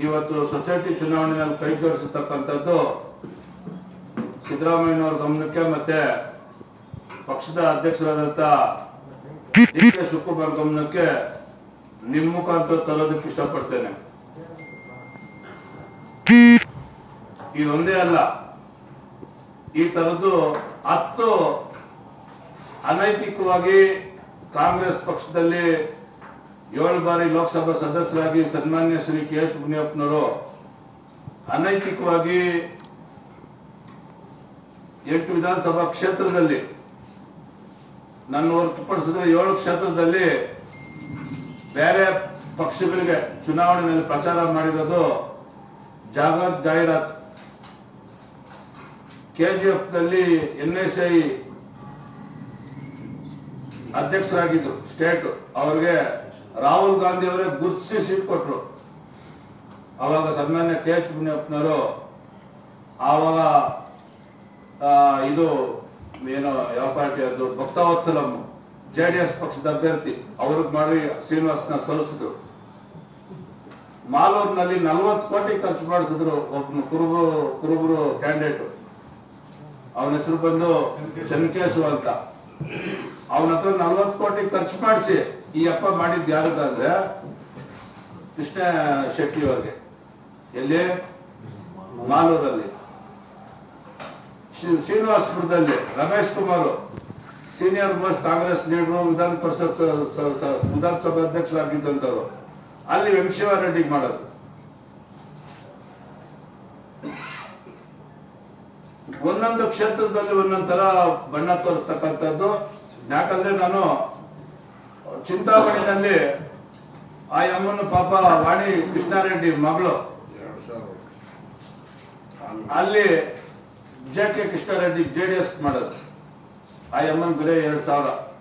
ಇವತ್ತು ಸೊಸೈಟಿ ಚುನಾವಣೆಯಲ್ಲಿ ಕೈ ಜೋಡಿಸತಕ್ಕಂಥದ್ದು ಸಿದ್ದರಾಮಯ್ಯನವರ ಗಮನಕ್ಕೆ ಮತ್ತೆ ಪಕ್ಷದ ಅಧ್ಯಕ್ಷರಾದಂತ ಡಿ ಕೆ ಶಿವಕುಮಾರ್ ಗಮನಕ್ಕೆ ನಿಮ್ಮ ಮುಖಾಂತರ ತರೋದಕ್ಕೆ ಇಷ್ಟಪಡ್ತೇನೆ. ಇದೊಂದೇ ಅಲ್ಲ, ಈ ತರದ್ದು 10 ಅನೈತಿಕವಾಗಿ ಕಾಂಗ್ರೆಸ್ ಪಕ್ಷದಲ್ಲಿ 7 ಬಾರಿ ಲೋಕಸಭಾ ಸದಸ್ಯರಾಗಿ ಸನ್ಮಾನ್ಯ ಶ್ರೀ ಕೆ ಎಚ್ ಮುನಿಯಪ್ಪನವರು ಅನೈತಿಕವಾಗಿ 8 ವಿಧಾನಸಭಾ ಕ್ಷೇತ್ರದಲ್ಲಿ ನನ್ನ ಹೊರತುಪಡಿಸಿದ್ರೆ 7 ಕ್ಷೇತ್ರದಲ್ಲಿ ಬೇರೆ ಪಕ್ಷಗಳಿಗೆ ಚುನಾವಣೆಯಲ್ಲಿ ಪ್ರಚಾರ ಮಾಡಿರೋದು ಜಾಹೀರಾತು. ಕೆಜಿಎಫ್ ನಲ್ಲಿ NSI ಅಧ್ಯಕ್ಷರಾಗಿದ್ರು ಸ್ಟೇಟ್, ಅವರಿಗೆ ರಾಹುಲ್ ಗಾಂಧಿ ಅವರೇ ಗುರುತಿಸಿ ಸೀಟ್ ಕೊಟ್ರು. ಅವಾಗ ಸನ್ಮಾನ್ಯ ಕೆ ಎಚ್ ಮುನಿಯಪ್ಪನವರು ಆವಾಗ ಇದು ಏನೋ ಯಾವ ಪಾರ್ಟಿ ಅದು ಭಕ್ತವತ್ಸಲಂ JDS ಪಕ್ಷದ ಅಭ್ಯರ್ಥಿ ಅವ್ರಿಗೆ ಮಾಡಿ ಶ್ರೀನಿವಾಸನ ಸಲ್ಲಿಸಿದ್ರು. ಮಾಲೂರಿನಲ್ಲಿ 40 ಕೋಟಿ ಖರ್ಚು ಮಾಡಿಸಿದ್ರು. ಒಬ್ಬ ಕುರುಬರು ಕ್ಯಾಂಡಿಡೇಟ್, ಅವನ ಹೆಸರು ಬಂದು ಚನ್ಕೇಶವ ಅಂತ. ಅವನ ಹತ್ರ 40 ಕೋಟಿ ಖರ್ಚು ಮಾಡಿಸಿ ಈ ಅಪ್ಪ ಮಾಡಿದ್ ಯಾರಿಗಂದ್ರೆ ಕೃಷ್ಣ ಶೆಟ್ಟಿ ಅವರಿಗೆ, ಎಲ್ಲಿ ಮಾಲೂರಲ್ಲಿ. ಶ್ರೀನಿವಾಸಪುರದಲ್ಲಿ Ramesh Kumar senior most Congress leader, Vidhan Parishad ವಿಧಾನಸಭಾ ಅಧ್ಯಕ್ಷರಾಗಿದ್ದಂಥವ್ರು, ಅಲ್ಲಿ ವೆಂಕಟೇಶ್ವರ ಮಾಡೋದು. ಒಂದೊಂದು ಕ್ಷೇತ್ರದಲ್ಲಿ ಒಂದೊಂದ್ ತರ ಬಣ್ಣ ತೋರಿಸ್ತಕ್ಕಂಥದ್ದು. ಯಾಕಂದ್ರೆ ನಾನು ಚಿಂತಾಮಣಿನಲ್ಲಿ ಆ ಅಮ್ಮನ ಪಾಪ ವಾಣಿ ಕೃಷ್ಣಾರೆಡ್ಡಿ ಮಗಳು, ಅಲ್ಲಿ JK ಕೃಷ್ಣಾರೆಡ್ಡಿ JDS ಮಾಡೋದು. ಆ ಅಮ್ಮನ ಬೆಲೆ 2,000.